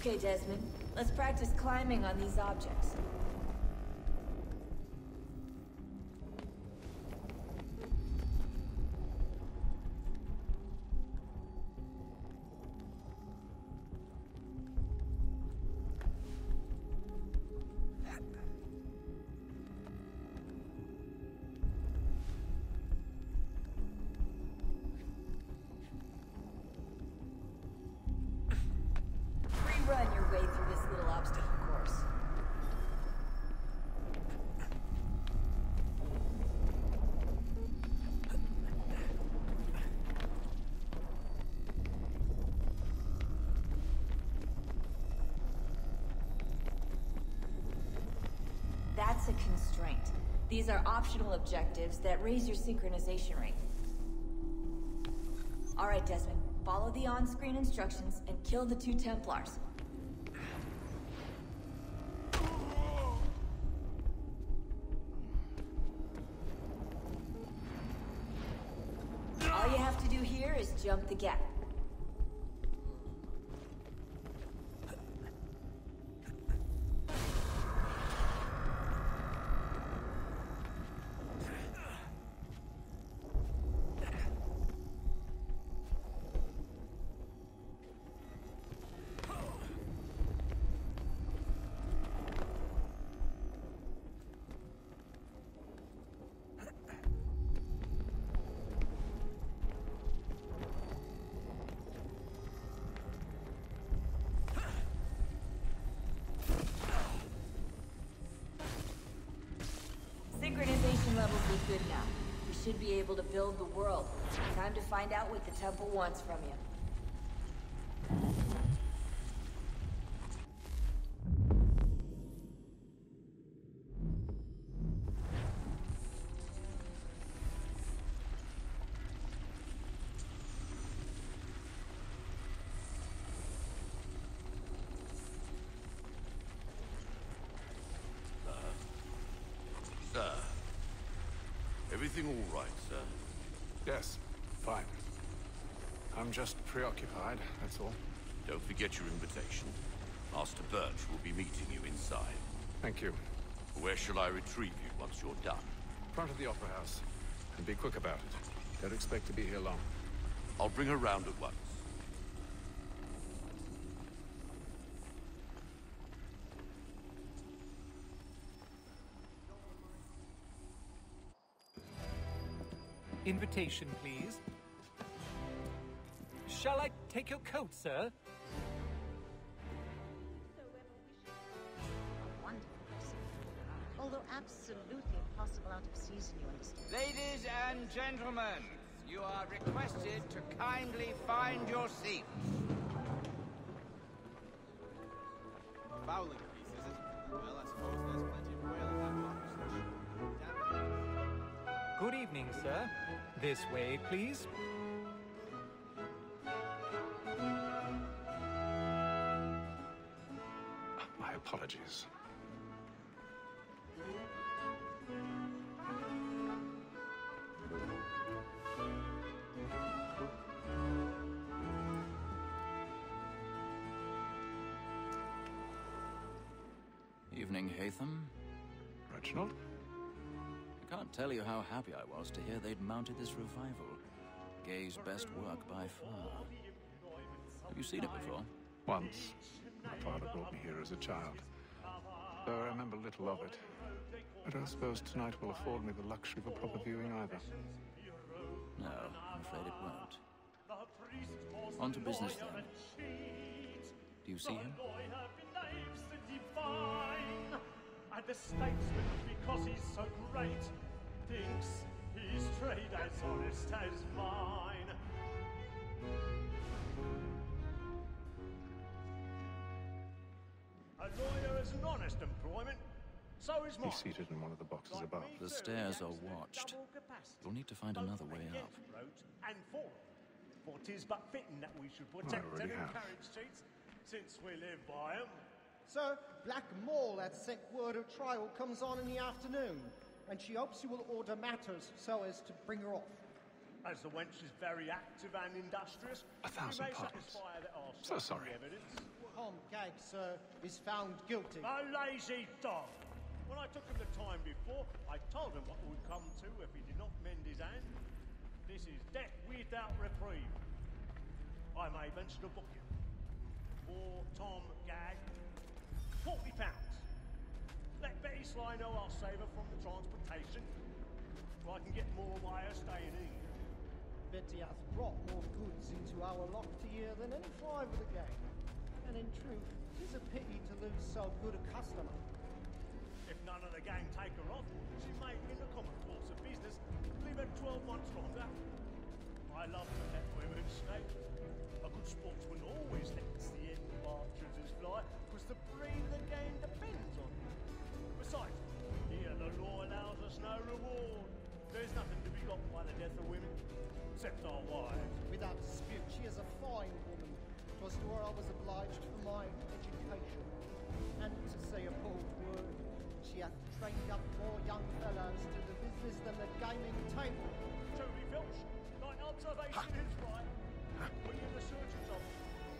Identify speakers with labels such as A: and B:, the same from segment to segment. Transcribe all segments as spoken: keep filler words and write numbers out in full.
A: Okay, Desmond. Let's practice climbing on these objects. Run your way through this little obstacle course. That's a constraint. These are optional objectives that raise your synchronization rate. All right, Desmond. Follow the on-screen instructions and kill the two Templars. All you have to do here is jump the gap. Synchronization levels look good now. We should be able to build the world. Time to find out what the temple wants from you.
B: Sir. Everything all right, sir?
C: Yes, fine. I'm just preoccupied, that's all.
B: Don't forget your invitation. Master Birch will be meeting you inside.
C: Thank you.
B: Where shall I retrieve you once you're done?
C: Front of the Opera House. And be quick about it. Don't expect to be here long.
B: I'll bring her round at once.
D: Invitation, please. Shall I take your coat, sir?
E: Wonderful recipe. Although absolutely impossible out of season, you understand.
F: Ladies and gentlemen, you are requested to kindly find your seats.
G: Fowling piece, is it? Well, I suppose there's plenty of whale in that market.
D: Good evening, sir. This way, please.
C: My apologies.
H: Evening, Haytham.
C: Reginald?
H: I can't tell you how happy I was to hear they'd mounted this revival. Gay's best work by far. Have you seen it before?
C: Once. My father brought me here as a child. Though I remember little of it. I don't suppose tonight will afford me the luxury of a proper viewing either.
H: No, I'm afraid it won't. On to business then. Do you see him?
I: And the statesman, because he's so great, thinks his trade as honest as mine. A lawyer is an honest employment, so is mine.
C: He's seated in one of the boxes above.
H: The stairs are watched. You'll need to find another way up.
I: And for for 'tis but fitting that we should protect and
C: already have.
I: encourage cheats, since we live by 'em.
J: Sir, Black Mall had sent word her trial comes on in the afternoon, and she hopes you will order matters so as to bring her off.
I: As the wench is very active and industrious,
C: A thousand
I: we may
C: pardons.
I: satisfy that our
C: So sorry.
I: evidence.
J: Tom Gag, sir, is found guilty.
I: A lazy dog! When I took him the time before, I told him what would come to if he did not mend his hand. This is death without reprieve. I may venture to book you. For Tom Gag, forty pounds. Let Betty Sly know I'll save her from the transportation, so I can get more by her staying in.
J: Betty hath brought more goods into our locked year than any five of the gang. And in truth, 'tis a pity to lose so good a customer.
I: If none of the gang take her off, she may, in the common course of business, leave her twelve months longer. I love to let women stay. A good sportsman always lets the end partridges fly, because the breed of the game depends on it. Besides, here the law allows us no reward. There's nothing to be got by the death of women, except our wives.
J: Without dispute, she is a fine woman. 'Twas to her I was obliged for my education. And to say a bold word, she hath trained up more young fellows to the business than the gaming table.
I: Truly, Filch, thy observation is right. When you're the surgeon's office.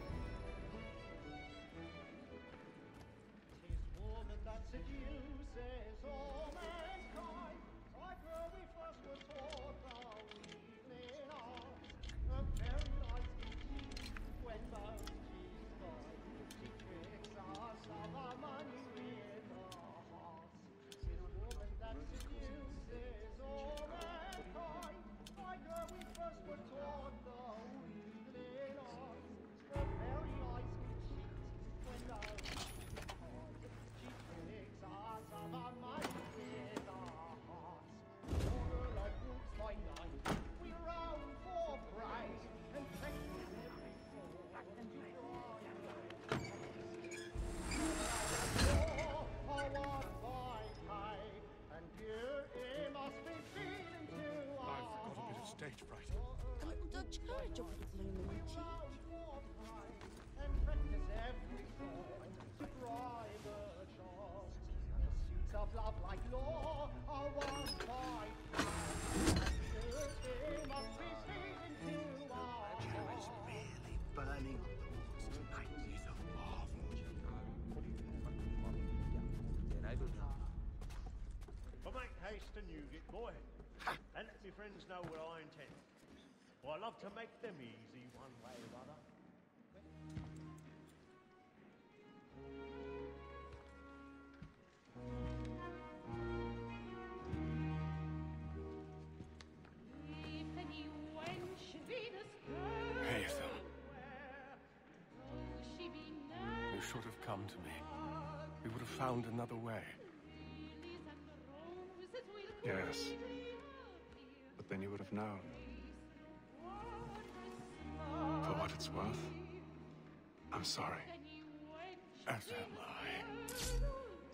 J: Tis woman that seduces all mankind. Like her we first were taught the evening hours. A very nice indeed when both she's gone. She tricks us of our money with her hearts. Tis woman that seduces all mankind. Like her we first were taught the evening hours. A very nice indeed when both she's gone. She tricks us of our money with her hearts. Order like wolves by night, we roam for prey and take with every fall and oh, what by pay, and here it must be feeding to our
C: I've got a bit of stage fright.
K: A little Dutch courage over the blooming cheek.
J: and practice every form to bribe a child. Pursuits of love like law are won by pride, and here it must be feeding to our
B: It's really burning on the walls tonight. It's a marvel.
I: But make haste and you get boy, and let me friends know what I intend. For I love to make them easy one way or other.
C: Hazel. You should have come to me. We would have found another way. Yes. But then you would have known. For what it's worth, I'm sorry. As am I.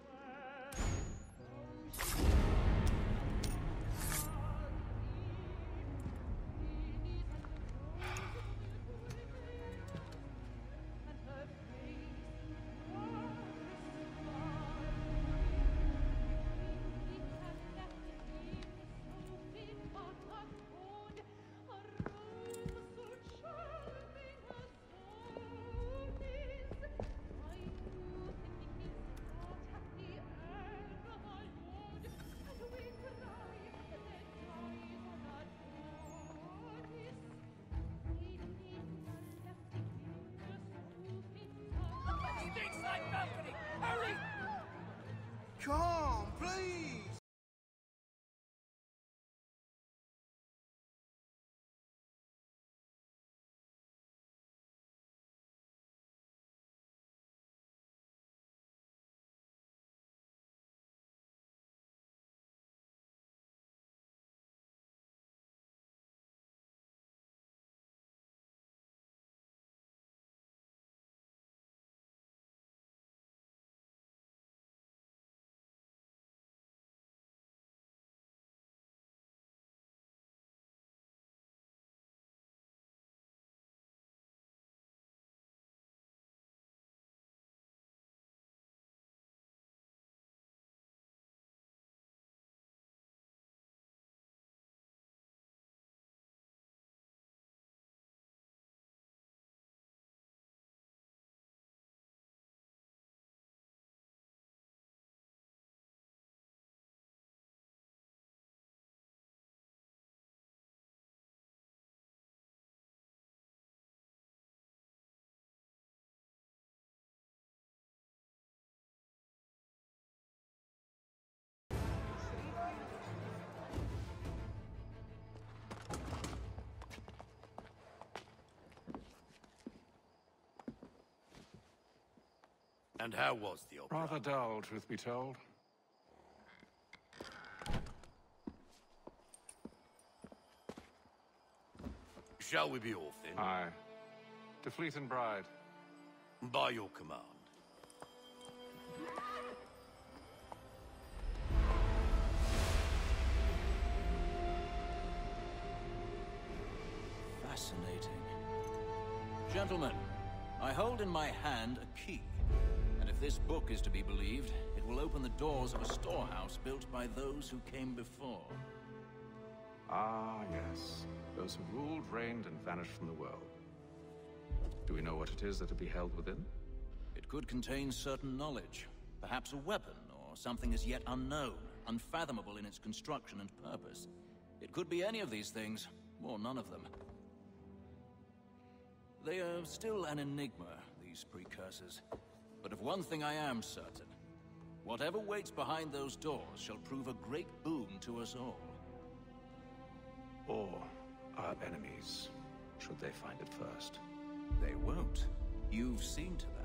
F: Come, please!
B: And how was the opera?
C: Rather dull, truth be told.
B: Shall we be off then?
C: Aye. To Fleet and Bride.
B: By your command.
H: Fascinating. Gentlemen, I hold in my hand a key. And if this book is to be believed, it will open the doors of a storehouse built by those who came before.
C: Ah, yes. Those who ruled, reigned, and vanished from the world. Do we know what it is that will be held within?
H: It could contain certain knowledge. Perhaps a weapon, or something as yet unknown, unfathomable in its construction and purpose. It could be any of these things, or none of them. They are still an enigma, these precursors. But of one thing I am certain. Whatever waits behind those doors shall prove a great boon to us all.
C: Or our enemies, should they find it first.
H: They won't. You've seen to that.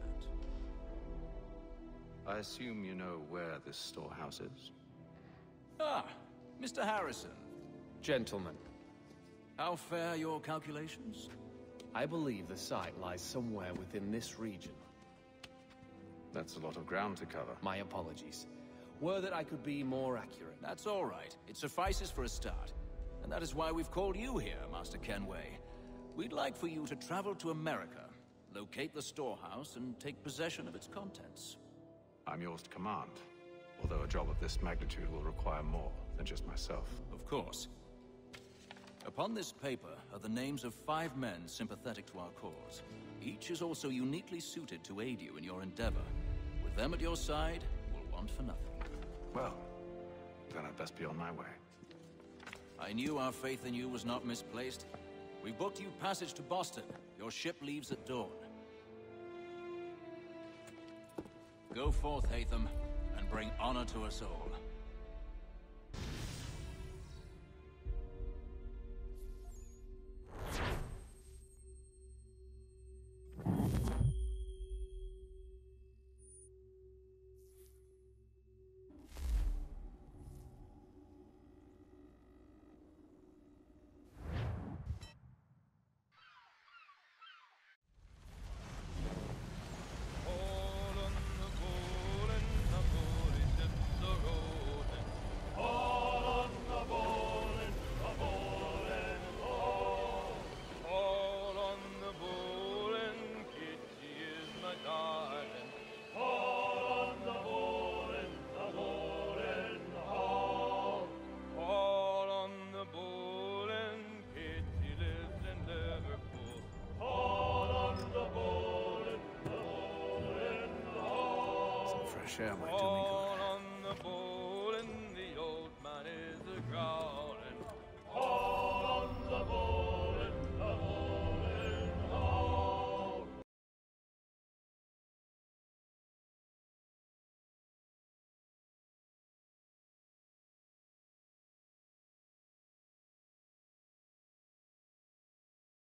C: I assume you know where this storehouse is?
H: Ah, Mister Harrison.
L: Gentlemen,
H: How fare your calculations?
L: I believe the site lies somewhere within this region.
C: That's a lot of ground to cover.
L: My apologies. Were that I could be more accurate.
H: That's all right. It suffices for a start. And that is why we've called you here, Master Kenway. We'd like for you to travel to America, locate the storehouse, and take possession of its contents.
C: I'm yours to command, although a job of this magnitude will require more than just myself.
H: Of course. Upon this paper are the names of five men sympathetic to our cause. Each is also uniquely suited to aid you in your endeavor. With them at your side, we'll want for nothing.
C: Well, then I'd best be on my way.
H: I knew our faith in you was not misplaced. We booked you passage to Boston. Your ship leaves at dawn. Go forth, Hatham, and bring honor to us all.
C: Share might do me